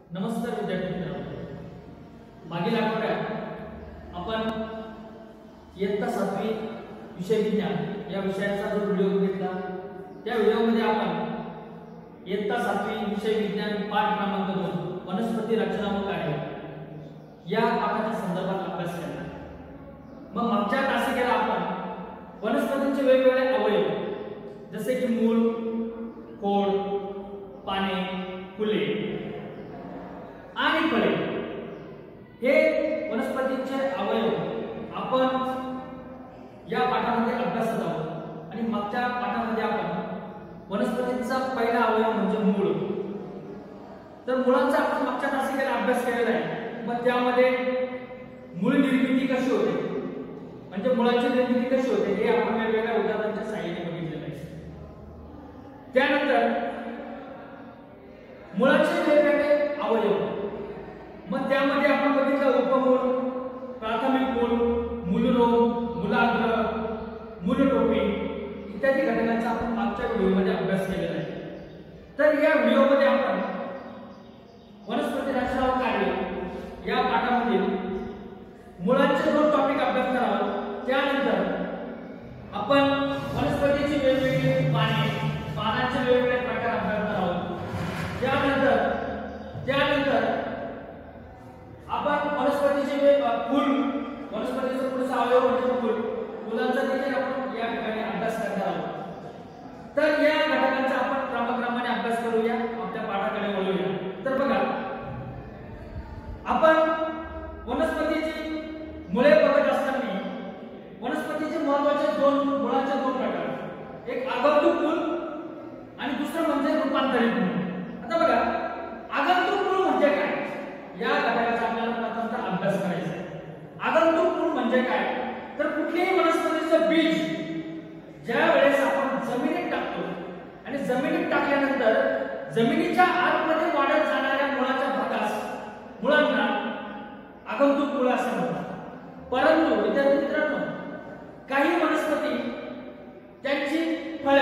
नमस्कार विद्यार्थी मित्रांनो, मागील आठवड्यात आपण इयत्ता 7वी विषय विज्ञान या विषयाचा जो व्हिडिओ बघितला त्या व्हिडिओमध्ये आपण इयत्ता 7वी विषय विज्ञान पाठ क्रमांक 2 वनस्पती रचना व कार्य या पाठाच्या संदर्भात अभ्यास केला। मग मागच्या तासिकेला आपण वनस्पतींचे वेगवेगळे अवयव जसे की मूळ, खोड, पाने, फुले आणि फळे हे वनस्पतींचे अवयव आपण या पाठामध्ये अभ्यासत आहोत। आणि मागच्या पाठामध्ये आपण वनस्पतींचा पहिला अवयव म्हणजे मूळ, तर मुळांचा आपण मागच्या तासिकेला अभ्यास केलेला आहे। मग त्यामध्ये मूळ निर्मिती कशी होते म्हणजे मुळाची निर्मिती कशी होते हे आपण वेगवेगळ्या उदाहरणांच्या सहाय्याने बघितलेलं आहे। त्यानंतर मुळाचे वेगवेगळे अवयव, मग त्यामध्ये आपण बघितलं उपमूळ, प्राथमिक मूळ, मूलरोग, मूलाग्र, मूलटोपी इत्यादी घटकांचा आपण मागच्या व्हिडिओमध्ये अभ्यास केलेला आहे। तर या व्हिडिओमध्ये आपण वनस्पती रचना व कार्य या पाठामध्ये मुळांचे 2 टॉपिक अभ्यास करणार आहोत। त्यानंतर आपण वनस्पतीची वेगवेगळी पाने, पानांचे वेगवेगळे प्रकार अभ्यासणार आहोत। त्यानंतर आपण वनस्पतीचे फूल, वनस्पतीचा पुढचा अवयव म्हणजे फूल, फुलांचा देखील आपण या ठिकाणी अभ्यास करणार आहोत। तर या घटकांचा आपण क्रमाक्रमाने अभ्यास करूया, आपल्या पाठाकडे वळूया। तर बघा, आपण वनस्पतीची मुळे बघत असताना वनस्पतीचे महत्त्वाचे 2 मुळाचे 2 प्रकार, एक आगंतुक मूळ आणि दुसरं म्हणजे रूपांतरित मूळ। आता बघा, आगंतुक मूळ म्हणजे काय या घटकाचा आपल्याला प्रथमतः अभ्यास करायचा आहे। आगंतुक मूळ म्हणजे काय, तर कुठल्याही वनस्पतीचं बीज ज्या वेळेस आपण जमिनीत टाकतो आणि जमिनीत टाकल्यानंतर जमिनीच्या आतमध्ये वाढत जाणाऱ्या मुळाच्या भागास, मुळांना आगंतुक मूळ असे म्हणतात। परंतु विद्यार्थी मित्रांनो, काही वनस्पती त्यांची फळे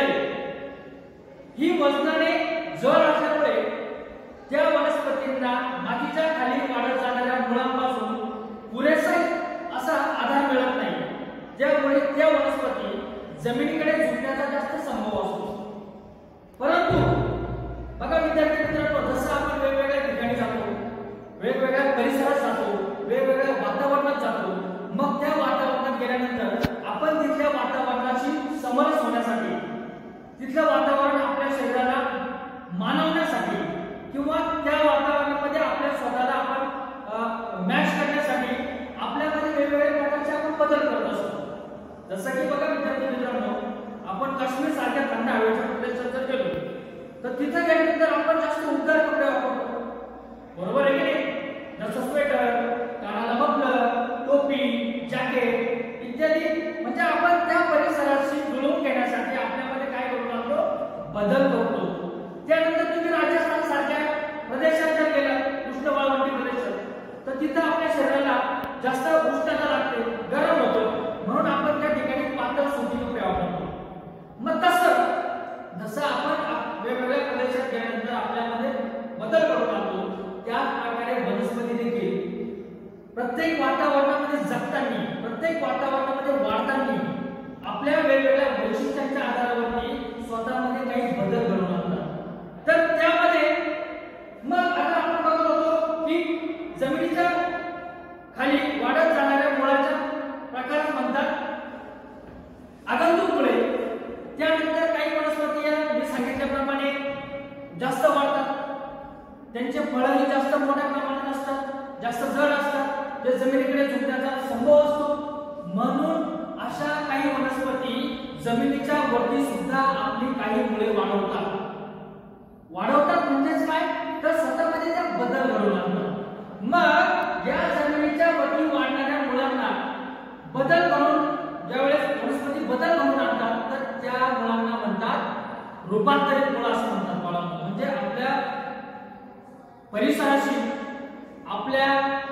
ही वजनाने जड असल्यामुळे त्या वनस्पतींना मातीच्या खाली वाढत जाणाऱ्या मुळांपासून पुरेसा असा आधार मिळत नाही, त्यामुळे त्या वनस्पती जमिनीकडे झुकण्याचा जास्त संभव असतो। परंतु बघा विद्यार्थी मित्रांनो, जसं आपण वेगवेगळ्या ठिकाणी जातो, वेगवेगळ्या परिसरात जातो, वेगवेगळ्या वातावरणात जातो, मग त्या वातावरणात गेल्यानंतर आपण तिथल्या वातावरणाशी समरस होण्यासाठी, तिथलं वातावरण आपल्या शरीराला मानवण्यासाठी किंवा त्या वातावरणामध्ये आपल्या स्वतःला आपण मॅच करण्यासाठी आपल्यामध्ये वेगवेगळ्या प्रकारचे आपण बदल करत असतो। जसं की बघा विद्यार्थी मित्रांनो, आपण काश्मीर सारख्या थंड हवेच्या प्रदेशात जर गेलो तर तिथे गेल्यानंतर आपण जास्त उबदार कपडे वापरतो, बरोबर आहे की नाही? जसं स्वेटर, कानाला मफलर, टोपी, जॅकेट इत्यादी, म्हणजे आपण त्या परिसराशी जुळवून घेण्यासाठी आपल्यामध्ये काय करू लागतो, बदल करतो। त्यानंतर तुम्ही राजस्थान सारख्या प्रदेशात जर गेला, उष्ण वाळवंटी प्रदेशात, तर तिथं आपल्या शरीराला जास्त उष्णता लागते, गरम होतो, म्हणून आपण त्या ठिकाणी पातळ सुती कपडे वापरतो। मग जसं आपण वेगवेगळ्या प्रदेशात गेल्यानंतर आपल्यामध्ये बदल करू लागतो, त्याच प्रकारे वनस्पती देखील प्रत्येक वातावरणामध्ये जगताना, प्रत्येक वातावरणामध्ये वाढताना आपल्या वेगवेगळ्या वैशिष्ट्यांच्या आधारावरती स्वतःमध्ये काही बदल घडवून आणतात। तर त्यामध्ये मग आता आपण बघत होतो की जमिनीच्या खाली वाढत जाणाऱ्या मुळाच्या प्रकार म्हणतात आगंतुक मुळे। त्यानंतर काही वनस्पती मी सांगितल्याप्रमाणे जास्त वाढतात, त्यांचे फळही जास्त मोठ्या प्रमाणात असतात, जास्त जड असतात, जे जमिनीकडे झुकण्याचा संभव असतो, म्हणून अशा काही वनस्पती जमिनीच्या वरती सुद्धा आपली काही मुळे वाढवतात। म्हणजेच काय, तर स्वतःमध्ये त्या बदल घडवून आणतात। मग या जमिनीच्या वरती वाढणाऱ्या मुळांना बदल करून ज्यावेळेस वनस्पती बदल घडवून आणतात, तर त्या मुळांना म्हणतात रूपांतरित मुळ असं म्हणतात बाळांनो। म्हणजे आपल्या परिसराशी, आपल्या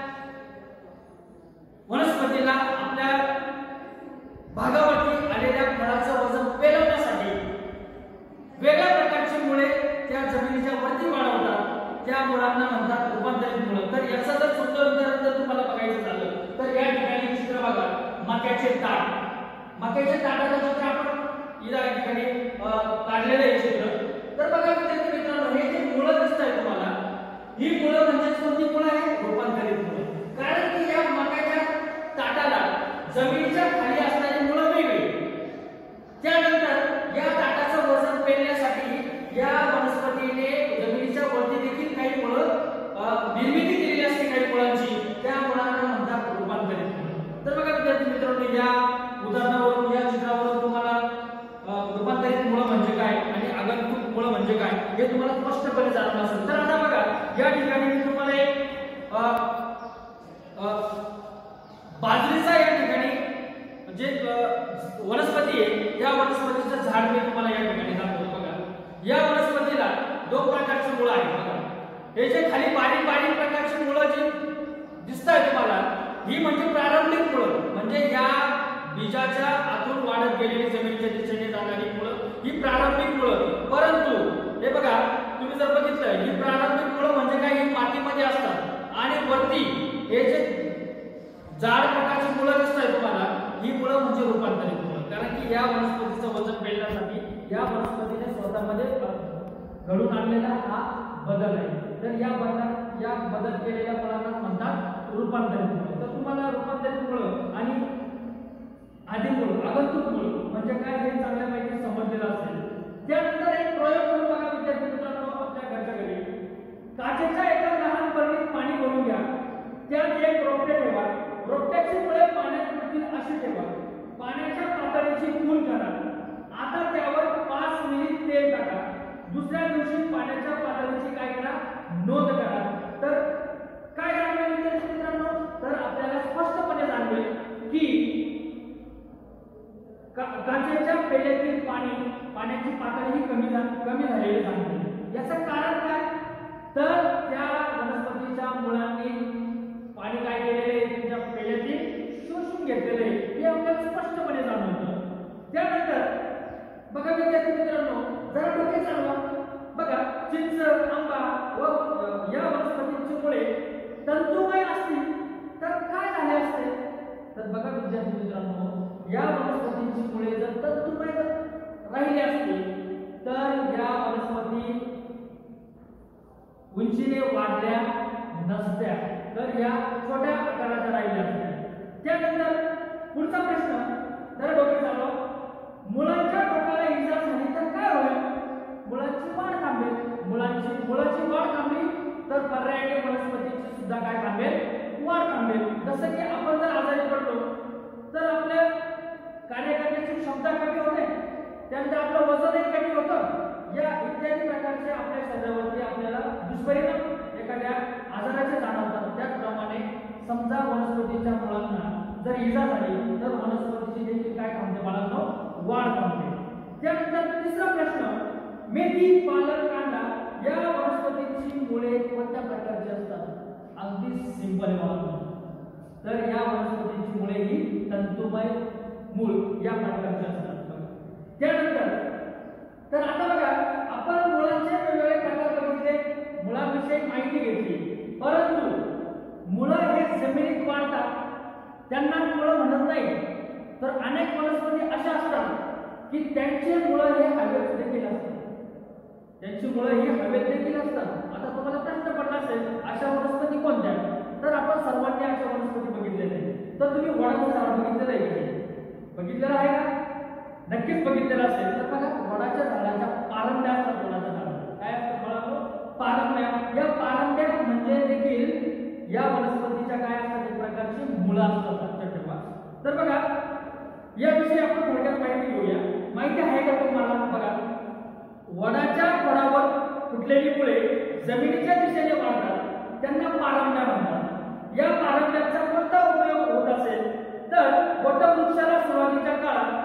वनस्पतीला, आपल्या भागावरती आलेल्या फळाचं वजन पेलवण्यासाठी वेगळ्या प्रकारची मुळे त्या जमिनीच्या वरती वाढवतात, त्या मुळांना म्हणतात रूपांतरित मुळं. तर याचं जर सुंदर उदाहरण जर तुम्हाला बघायचं झालं तर या ठिकाणी चित्र बघा, मक्याचे ताट. मक्याचे ताटाचं चित्र आपण या ठिकाणी काढलेलं आहे चित्र. तर बघा विद्यार्थी मित्रांनो, हे जे मुळं दिसताय तुम्हाला, ही मुळं म्हणजे कोणती मुळं आहे? रूपांतरित मुळं. कारण की या मक्याच्या ताटाला जमिनीच्या खाली असणारी मुळं वेगळी. त्यानंतर या ताटाचं वजन पेलण्यासाठी या वनस्पतीने जमिनीच्या वरती देखील काही मुळं निर्मिती केलेली असते काही मुळांची. त्या मुळांना म्हणतात रूपांतरित मुळं. तर बघा विद्यार्थी मित्रांनो, या उदाहरणावरून या चित्रावरून तुम्हाला रूपांतरित मुळं म्हणजे काय आणि आगंतुक मुळं म्हणजे काय हे तुम्हाला स्पष्टपणे जाणवलं असेल. तर आता बघा या ठिकाणी मी तुम्हाला एक बाजरीचा या ठिकाणी जे वनस्पती आहे त्या वनस्पतीचं झाड मी तुम्हाला या ठिकाणी दाखवतो. बघा या वनस्पतीला दोन प्रकारची मुळं आहेत. बघा हे जे खाली बारीक बारीक प्रकारची मुळं जी दिसतात तुम्हाला, ही म्हणजे प्रारंभिक मुळं, म्हणजे या बीजाच्या आतून वाढत गेलेली जमिनीच्या दिशेने जाणारी मुळं ही प्रारंभिक मुळं. परंतु हे बघा तुम्ही जर बघितलं, ही प्रारंभिक मुळं म्हणजे काय, ही मातीमध्ये असतात आणि वरती हे जे जाड प्रकारची मुळं दिसतात तुम्हाला, ही मुळं म्हणजे रूपांतरित मुळं. कारण की या वनस्पतीचं वजन पेलण्यासाठी या वनस्पतीने स्वतःमध्ये घडून आणलेला हा बदल आहे. तर या बदल केलेल्या मुळांना म्हणतात रूपांतरित मुळं. तर तुम्हाला रूपांतरित मुळं आणि आदिमूळ, आगंतुक मूळ म्हणजे काय हे चांगल्या माहिती समजलेलं असेल. त्यानंतर एक प्रयोग करून बघा विद्यार्थी मित्रांनो, आपल्या घरच्या घरी काचेच्या एका लहान बरणीत पाणी भरून घ्या. त्यात एक रोपटे ठेवा. रोपट्याची मुळे पाण्यात पडतील अशी ठेवा. पाण्याच्या पातळीची खूण करा. आता त्यावर 5 मिली तेल टाका. दुसऱ्या दिवशी पाण्याच्या पातळीची काय करा, नोंद करा. तर काय जाणवेल विद्यार्थी मित्रांनो, तर आपल्याला स्पष्टपणे जाणवेल की काचेच्या पेल्यातील पाण्याची पातळी कमी झालेली जाणवेल. याचं कारण काय, तर त्या वनस्पतीच्या मुळांनी पाणी काय केलेले तुमच्या पेल्यातील शोषून घेतलेले हे आपल्याला स्पष्टपणे जाणवतं. त्यानंतर बघा विद्यार्थी मित्रांनो, जरा डोके चालवा. बघा चिंच, आंबा व या वनस्पतींची मुळे तंतुमय असतील तर काय झाले असते. तर बघा विद्यार्थी मित्रांनो, या वनस्पतींची मुळे जर तंतुमय राहिली असती तर या वनस्पती उंचीने वाढल्या नसत्या, तर या छोट्या आकाराच्या राहिल्या असत्या. त्यानंतर पुढचा प्रश्न, जरा डोके चालवा. मुळांच्या टोकाला इजा झाली तर काय होईल? मुळांची वाढ थांबेल. मुळाची वाढ थांबली तर पर्यायाने वनस्पतीची सुद्धा काय थांबेल, वाढ थांबेल. जसं की आपण जर आजारी पडलो तर आपल्या कार्य करण्याची क्षमता कमी होते, त्यानंतर आपलं वजनही कमी होतं. या इत्यादी प्रकारचे आपल्या शरीरावरती आपल्याला दुष्परिणाम एखाद्या आजाराचे जाणवतात. त्याचप्रमाणे समजा वनस्पतीच्या मुळांना जर इजा झाली तर वनस्पतीची देखील काय थांबते बाळांनो, वाढ थांबते. त्यानंतर तिसरा प्रश्न, मेथी, पालक, कांदा या वनस्पतीची मुळे कोणत्या प्रकारची असतात? अगदी सिंपल बाळांनो, तर या वनस्पतीची मुळे ही तंतुमय मूळ या प्रकारचे असतात. त्यानंतर तर आता बघा आपण मुळांचे वेगवेगळे प्रकार बघितले, मुळांविषयी माहिती घेतली. परंतु मुळं हे जमिनीत वाढतात, त्यांना मुळं म्हणत नाही. तर अनेक वनस्पती अशा असतात की त्यांची मुळं हे हवेत देखील असतात. त्यांची मुळं ही हवेत देखील असतात. आता तुम्हाला प्रश्न पडला असेल अशा वनस्पती कोणत्या? तर आपण सर्वांनी अशा वनस्पती बघितलेल्या आहेत. तर तुम्ही वडाचं झाड बघितलेलं आहे का? बघितलेलं आहे का? नक्कीच बघितलेलं असेल. तर बघा वडाच्या झाडाच्या पारंब्या असतात. वडाच्या झाडाला काय असतं बाळांनो? पारंब्या. या पारंब्या म्हणजे देखील या वनस्पतीच्या काय असतात, एक प्रकारची मुळं असतात. लक्षात ठेवा. तर बघा याविषयी आपण थोडक्यात माहिती घेऊया. माहिती आहे का तुम्हाला? बघा वडाच्या खोडावर फुटलेली मुळे जमिनीच्या दिशेने वाढतात, त्यांना पारंब्या म्हणतात. या पारंब्याचा कोणता उपयोग होत असेल तर वटवृक्षाला सुरुवातीच्या काळात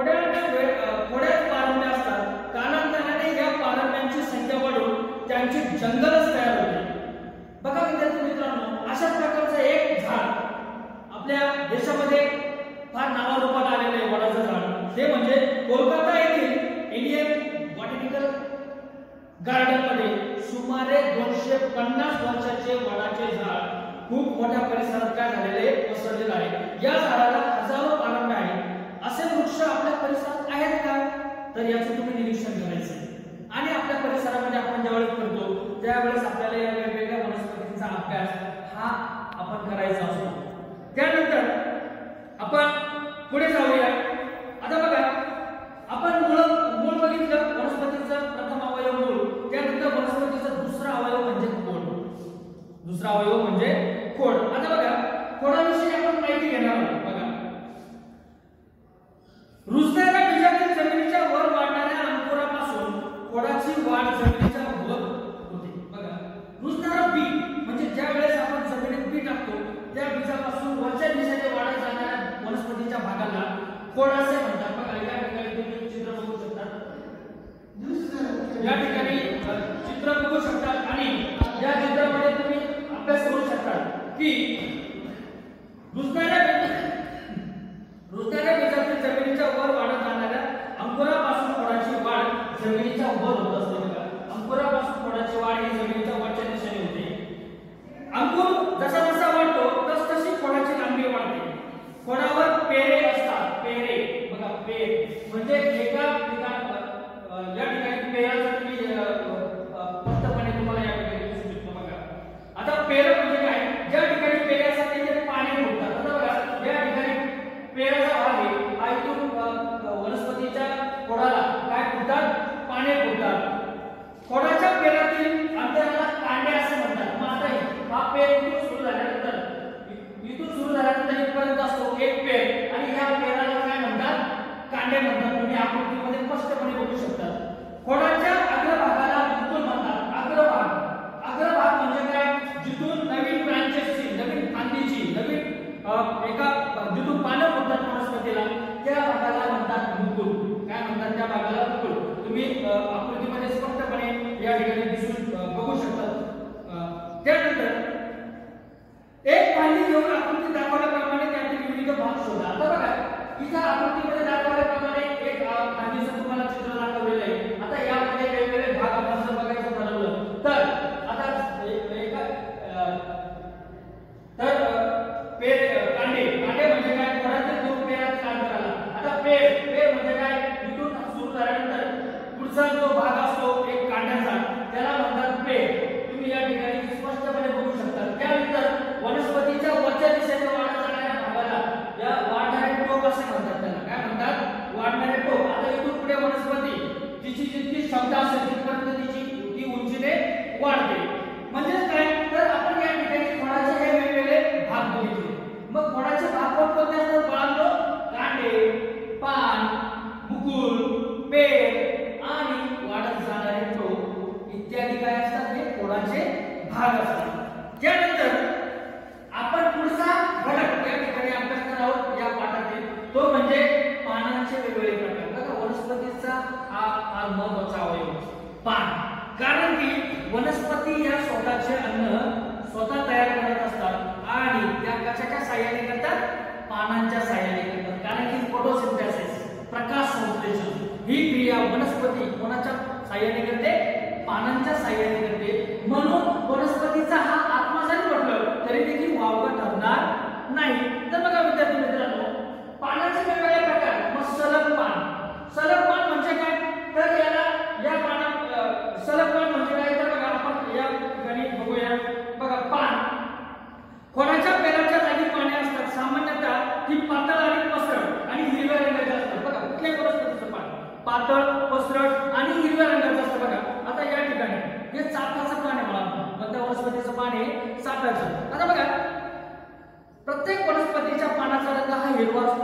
थोड्याच पारंब्या असतात. कालांतराने या पारंब्यांची संख्या वाढून त्यांची जंगलच तयार होते. बघा विद्यार्थी मित्रांनो, अशा प्रकारचं एक झाड आपल्या देशामध्ये फार नावारूपाला आलेलं आहे. वडाचं झाड ते म्हणजे कोलकाता येथील इंडियन बॉटॅनिकल गार्डन मध्ये सुमारे 250 150 वर्षाचे वडाचे झाड खूप मोठ्या परिसरात काय झालेले पसरलेले आहे। या झाडाला हजारो पालंबे आहेत। असे वृक्ष आपल्या परिसरात आहेत का, तर याचं तुम्ही निरीक्षण करायचं आणि आपल्या परिसरामध्ये आपण ज्यावेळेस करतो त्यावेळेस आपल्याला या वेगवेगळ्या वनस्पतींचा अभ्यास हा आपण करायचा असतो। त्यानंतर आपण पुढे जाऊया। आता बघा, आपण मूळ बघितलं, वनस्पतीचा प्रथम अवयव मूळ, त्यानंतर वनस्पतीचा दुसरा अवयव म्हणजे खोड। दुसरा अवयव म्हणजे खोड। आता बघा, खोडाविषयी आपण माहिती घेणार आहोत। बघा, रुजणाऱ्या बीजातील जमिनीच्या वर वाढणाऱ्या अंकुरापासून खोडाची वाढ जमिनीच्या वर होते। बघा, रुजणारा बी म्हणजे ज्या वेळेस आपण जमिनीत बी टाकतो त्या बीजापासून वरच्या दिशेने वाढत जाणाऱ्या वनस्पतीच्या भागाला खोड असे म्हणतात। बघा, या ठिकाणी तुम्ही चित्र बघू शकता, या ठिकाणी चित्र बघू शकता आणि या चित्रामध्ये तुम्ही अभ्यास करू शकता की रुजणाऱ्या बीजातील जमिनीच्या वर वाढत जाणाऱ्या अंकुरापासून खोडाची वाढ जमिनीच्या वर होत असते। बघा, अंकुरापासून खोडाची वाढ ही जमिनीच्या वरच्या दिशेने होते। अंकुर जसा जसा वाढतो तसतशी खोडाची लांबी वाढते। खोडावर पेरे असतात। पेरे, बघा, पेर म्हणजे एका या ठिकाणी पेराचा तुम्ही स्पष्टपणे तुम्हाला या ठिकाणी दिसू शकतो। बघा, आता पेर म्हणजे काय, ज्या ठिकाणी पेरे असतात तिथे पाणी फुटतात। आता बघा, या ठिकाणी पेराचा भाग आहे, हा इथून वनस्पतीच्या खोडाला काय फुटतात, पाणी फुटतात। खोडाच्या पेरातील अंतराला कांडे असे म्हणतात। मग आता हा पेर इथून सुरू झाल्यानंतर इथपर्यंत असतो एक पेर आणि ह्या पेराला काय म्हणतात, कांडे म्हणतात। तुम्ही आकृतीमध्ये स्पष्टपणे बघू शकता। खोडाच्या अग्रभागाला वितून म्हणतात। अग्रभाग म्हणजे काय, जिथून नवीन ब्रांचेसची, नवीन फांदीची, नवीन जिथून पानं फुटतात वनस्पतीला त्या भागाला म्हणतात मुकुल। काय म्हणतात त्या भागाला, मुकुल। तुम्ही आकृतीमध्ये स्पष्टपणे या ठिकाणी दिसून बघू शकता। त्यानंतर एक फांदी घेऊन आकृती दाखवल्याप्रमाणे त्यातील विविध भाग शोधा। आता बघा, इथं आकृतीमध्ये दाखवल्याप्रमाणे एक फांदीचं तुम्हाला चित्र दाखवलेलं आहे। आता यामध्ये वेगवेगळे भाग आपण जर बघायचं ठरवलं तर आता कांडे म्हणजे काय, खोडाच्या दोन पेरात अंतराला। आता पेर म्हणजे काय, इथून सुरू झाल्यानंतर पुढचा जो भाग असतो एक कांड्याचा त्याला म्हणतात पेर। तुम्ही या ठिकाणी स्पष्टपणे बघू शकता। त्यानंतर वनस्पतीच्या वरच्या दिशेने वाढत जाणाऱ्या भागाला या वाढणारे टोक असे म्हणतात। त्याला काय म्हणतात, वाढणारे टोक। आता इथून पुढे वनस्पती तिची जितकी क्षमता असेल तिथपर्यंत ती उंचीने वाढते। म्हणजे काय, तर आपण या ठिकाणी खोडाचे हे वेगवेगळे भाग बघितले। मग खोडाचे भाग कोणते असतात बाळांनो, कांडे, पान, मुकुल, पेर आणि वाढत जाणारे टोक इत्यादी काय असतात, हे खोडाचे भाग असतात। त्यानंतर आपण पुढचा घटक या ठिकाणी अभ्यास करणार आहोत या पाठातील, तो म्हणजे पानांचे वेगवेगळे प्रकार। बघा, वनस्पतीचा हा महत्त्वाचा अवयव पान, कारण की वनस्पती या स्वतःचे अन्न स्वतः तयार करत असतात आणि त्या कशाच्या सहाय्याने करतात, पानांच्या सहाय्याने करतात। कारण की फोटोसिंथेसिस, प्रकाश संश्लेषण ही क्रिया वनस्पती कोणाच्या सहाय्याने करते, पानांच्या सहाय्याने करते। म्हणून वनस्पतीचा हा आत्मा जरी म्हटलं तरी देखील वावगं ठरणार नाही। तर बघा विद्यार्थी मित्रांनो, पानांचे वेगवेगळे प्रकार। मग सलग पान म्हणजे काय, तर याला या पानात सलग पान म्हणजे काय, तर बघा आपण या ठिकाणी बघूया। बघा, पान खोडाच्या पेराच्या जागी पाने असतात। सामान्यतः ही पातळ आणि पसरट आणि हिरव्या रंगाची असतात। बघा, कुठल्या वनस्पतीचं पान पातळ, पसरट आणि हिरव्या रंगाचं असतं। बघा, आता या ठिकाणी हे चाफ्याचं पान आहे मला, कोणत्या वनस्पतीचं पान आहे, चाफ्याचं। आता बघा, प्रत्येक वनस्पतीच्या पानाचा रंग हा हिरवा असतो।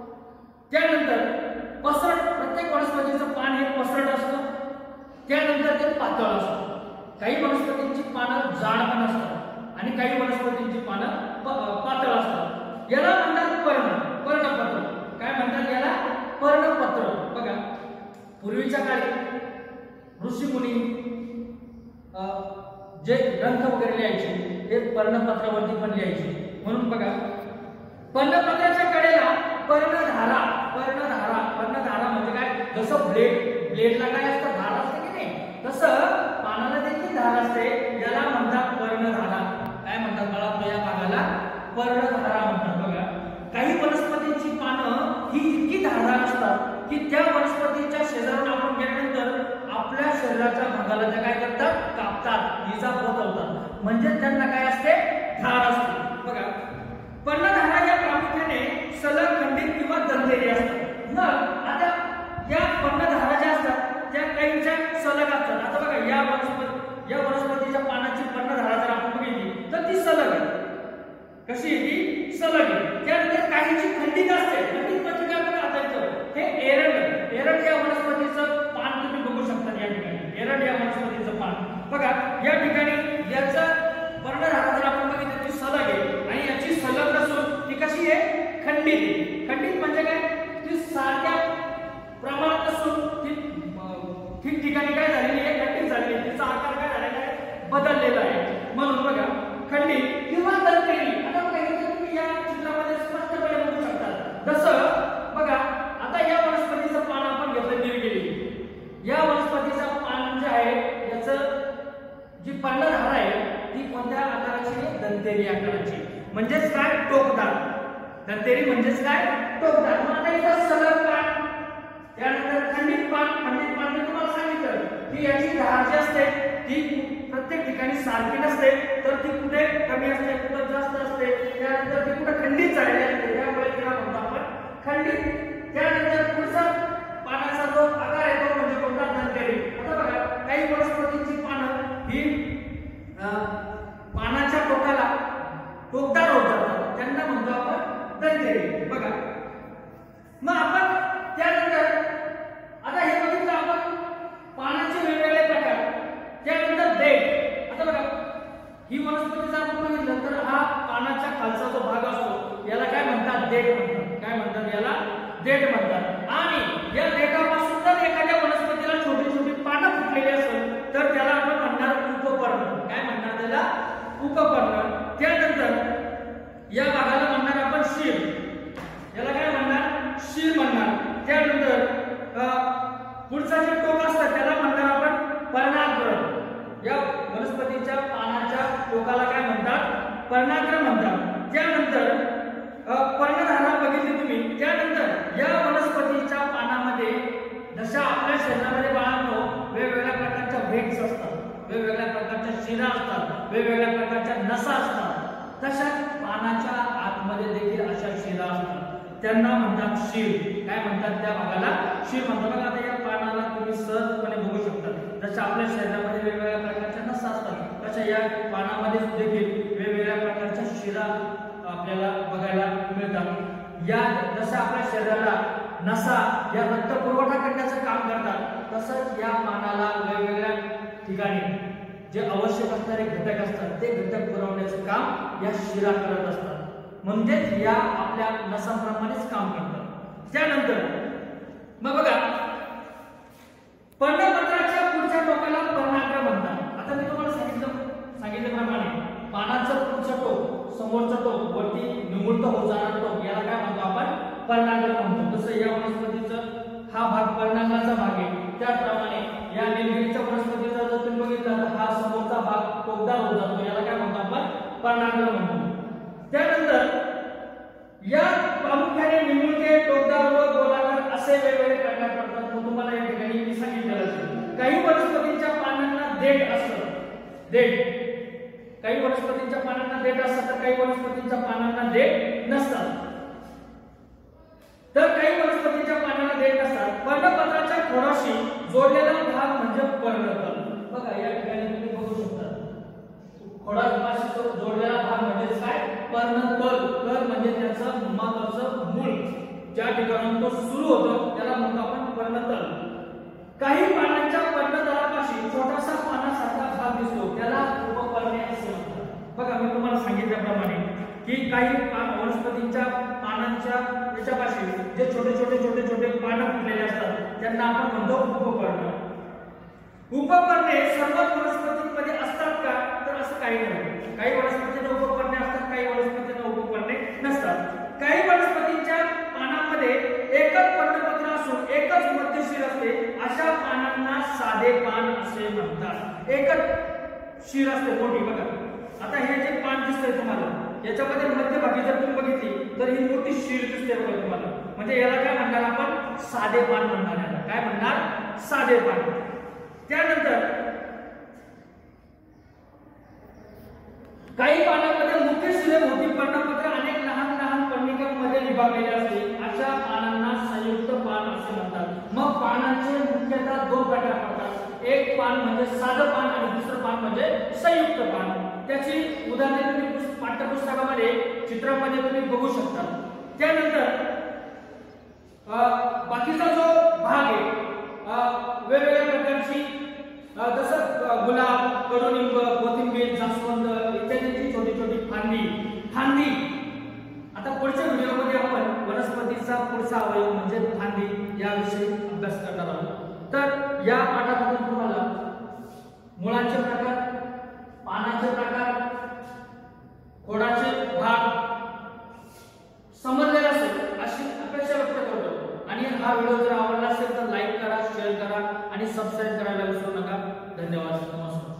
त्यानंतर पसरट, प्रत्येक वनस्पतीचं पान हे पसरट असतं। त्यानंतर ते पातळ असतं। काही वनस्पतींची पानं जाड पण असतात आणि काही वनस्पतींची पानं पातळ असतात। याला म्हणतात पर्णपत्र। काय म्हणतात याला, पर्णपत्र। बघा, पूर्वीच्या काळी ऋषीमुनी जे ग्रंथ वगैरे लिहायचे ते पर्णपत्रावरती पण लिहायचे। म्हणून बघा, पर्णपत्राच्या कडेला पर्णधारा म्हणजे काय, जसं ब्लेडला काय असतं, धार असते की नाही, तसं पानाला देखील धार असते, याला म्हणतात पर्णधारा. काय म्हणतात बाळा या भागाला? पर्णधारा म्हणतात. बघा काही वनस्पतींची पानं ही इतकी धारदार असतात की त्या वनस्पतीच्या शेजारून आपण गेल्यानंतर आपल्या शरीराच्या भागाला त्या काय करतात? कापतात, इजा पोहोचवतात. म्हणजे त्यांना काय असते? धार असते. बघा पर्णधारा या प्रामुख्याने सलग, खंडित किंवा दंतेरी असतात. मग आता या पर्णधारा ज्या असतात त्या काहींच्या सलग असतात. आता बघा या वनस्पतीच्या पानाची पर्णधारा जर आपण बघितली तर ती सलग आहे. कशी आहे ती? सलग आहे. त्यानंतर काहींची खंडित असते. खंडित म्हणजे काय? बघा आता हे एरंड या वनस्पतीचं पान तुम्ही बघू शकता या ठिकाणी. एरंड या वनस्पतीचं पान बघा या ठिकाणी याचा पर्णधारा जर आपण बघितलं ती सलग आहे आणि याची सलग नसून ती कशी आहे? खंडित आहे. खंडित म्हणजे काय? ती सारख्या प्रमाणात नसून ती ठिकठिकाणी काय झालेली आहे? खंडित झालेली आहे. तिचा आकार काय झालेला आहे? बदललेला आहे. म्हणून बघा खंडित किंवा दंतेरी. आता बघा हे तुम्ही या चित्रामध्ये स्पष्टपणे बघू शकता. जसं बघा आता या वनस्पतीचं पान आपण घेतलं निलगिरी. या वनस्पतीचं पान जे आहे याचं जी पर्णधारा आहे ती कोणत्या आकाराची आहे? दंतेरी आकाराची. म्हणजेच काय? टोकदार. दंतेरी म्हणजेच काय? टोकदार. मग आता इथं सलग पान, त्यानंतर खंडित पान. खंडित पान मी तुम्हाला सांगितलं की याची धार जी असते ती प्रत्येक ठिकाणी सारखी नसते, तर ती कुठे कमी असते, कुठे जास्त असते. त्यानंतर ती कुठे खंडित झालेली असते, त्यामुळे तिला म्हणतो आपण खंडित. त्यानंतर पुढचा पानाचा जो आकार आहे तो म्हणजे कोणता? दंतेरी. आता बघा काही वनस्पतींची पानं ही पानाच्या टोकाला टोकदार होतात, त्यांना म्हणतो आपण दंतेरी. बघा मग आपण त्यानंतर आता हे बघितलं आपण पानाचे वेगवेगळे प्रकार. त्यानंतर देठ. आता बघा ही वनस्पती जर आपण बघितलं तर हा पानाच्या खालचा जो भाग असतो याला काय म्हणतात? देठ म्हणतात. काय म्हणतात? याला देठ म्हणतात. आणि या देठापासून जर एखाद्या वनस्पतीला छोटी छोटी पानं फुटलेली असेल तर त्याला आपण म्हणणार उपपर्ण. काय म्हणणार त्याला? उपपर्ण. त्यानंतर या भागाला म्हणणार आपण शीर. याला काय म्हणणार? शीर म्हणणार. त्यानंतर पुढचा जे टोक असतं त्याला म्हणणार आपण पर्णाग्र. या वनस्पतीच्या पानाच्या टोकाला काय म्हणतात? पर्णाग्र म्हणतात. त्यानंतर पर्णधारा बघितली तुम्ही. त्यानंतर या वनस्पतीच्या पानामध्ये जशा आपल्या शरीरामध्ये बाळांनो वेगवेगळ्या प्रकारच्या व्हेन्स असतात, वेगवेगळ्या प्रकारच्या शिरा असतात, वेगवेगळ्या प्रकारच्या नसा असतात, तशा पानाच्या आतमध्ये देखील अशा शिरा असतात. त्यांना म्हणतात शीर. काय म्हणतात? त्या भागाला शीर म्हणतात. बघा आता या पानाला तुम्ही सहजपणे बघू शकता. जशा आपल्या शरीरामध्ये वेगवेगळ्या प्रकारच्या नसा असतात तशा या पानामध्ये देखील वेगवेगळ्या प्रकारच्या शिरा आपल्याला बघायला मिळतात. या जसं आपल्या शरीराला नसा या रक्त पुरवठा करण्याचं काम करतात तसंच या पानाला वेगवेगळ्या ठिकाणी जे आवश्यक असणारे घटक असतात ते घटक पुरवण्याचं काम या शिरा करत असतात. म्हणजेच या आपल्या नसांप्रमाणेच काम करतात. त्यानंतर मग बघा पर्णपत्राच्या पुढच्या टोकाला पर्णाग्र म्हणतात. आता मी तुम्हाला सांगितल्याप्रमाणे पानाचं पुढचं टोक, समोरचं टोक, वरती निमुळत होत जाणारं टोक याला काय म्हणतो आपण? पर्णाग्र म्हणतो. जसं या वनस्पतीचं हा भाग पर्णांगाचा भाग आहे, त्याचप्रमाणे या निलगिरीच्या वनस्पतीचा जर तुम्ही बघितला तर हा समोरचा भाग टोकदार होत जातो, याला काय म्हणतो आपण? पर्णाग्र म्हणतो. त्यानंतर या प्रामुख्याने निमुळते, टोकदार व गोलाकार असे वेगवेगळे प्रकार पडतात. तुम्हाला या ठिकाणी मी सांगितलं काही वनस्पतींच्या पानांना देठ असतं. देठ काही वनस्पतींच्या पानांना देठ असतात तर काही वनस्पतींच्या पानांना देठ नसतात. तर काही वनस्पतीच्या पानांना देठ नसतात. पर्णपत्राच्या खोडाशी जोडलेला भाग म्हणजे पर्णतल. बघा या ठिकाणी तुम्ही बघू शकता खोडापाशी जोडलेला भाग म्हणजे काय? पर्णतल. तर म्हणजे त्याचं महत्वाचं मूळ ज्या ठिकाणी तो सुरू होतो त्याला म्हणतो आपण पर्णतल. काही पानांच्या पर्णतलापाशी छोटासा पानासारखा भाग दिसतो त्याला उपपर्णे असे म्हणतात. बघा मी तुम्हाला सांगितल्याप्रमाणे की काही वनस्पतींच्या पानांच्या याच्यापाशी जे छोटे छोटे पानं फुटलेले असतात त्यांना आपण म्हणतो उपपर्णे. उपपर्णे सर्व वनस्पतींमध्ये असतात का? तर असं काही नाही. काही वनस्पतींना उपपर्णे असतात, काही वनस्पतींना उपपर्णे नसतात. काही वनस्पतींच्या पानांमध्ये एकच पर्णपत्र असून एकच मध्यशीर असते, अशा पानांना साधे पान असे म्हणतात. एकच शीर असते मोठी बघा. आता हे जे पान दिसतंय तुम्हाला याच्यामध्ये मध्यभागी जर तुम्ही बघितली तर ही मोठी शीर दिसते बघा तुम्हाला. म्हणजे याला काय म्हणणार आपण? साधे पान म्हणणार. याला काय म्हणणार? साधे पान. त्यानंतर काही पानांमध्ये मुख्य शिरे मोठी पर्णपत्र अनेक लहान लहान पर्णिकांमध्ये विभागलेले असते. अशा पानांना संयुक्त पान असे म्हणतात. मग पानांचे मुख्यतः दोन प्रकार पडतात. एक पान म्हणजे साधं पान आणि दुसरं पान म्हणजे संयुक्त पान. त्याची उदाहरणे तुम्ही पाठ्यपुस्तकामध्ये चित्रामध्ये तुम्ही बघू शकता. त्यानंतर बाकीचा जो भाग आहे वेगवेगळ्या प्रकारची जसं गुलाब, कडुलिंब, कोथिंबीर, जास्वंद इत्यादींची छोटी छोटी फांदी. आता पुढच्या व्हिडिओमध्ये आपण वनस्पतीचा पुढचा अवयव म्हणजे फांदी याविषयी अभ्यास करणार आहोत. तर या पाठातून तुम्हाला मुळाचे प्रकार, पानाचे प्रकार, खोडाचे भाग समजलेला असेल अशी अपेक्षा व्यक्त करतो. आणि हा व्हिडिओ जर आवडला असेल तर लाईक करा, शेअर करा आणि सबस्क्राईब करायला विसरू नका. धन्यवाद. नमस्कार.